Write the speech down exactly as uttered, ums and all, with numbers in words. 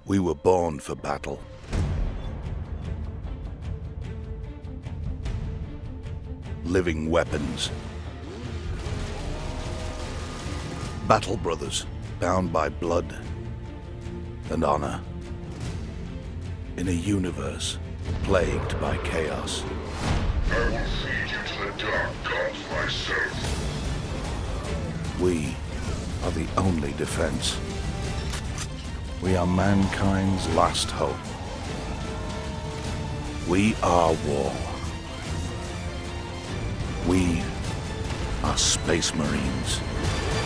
We were born for battle. Living weapons. Battle brothers, bound by blood and honor. In a universe plagued by chaos. I will feed you to the dark gods myself. We are the only defense. We are mankind's last hope. We are war. We are Space Marines.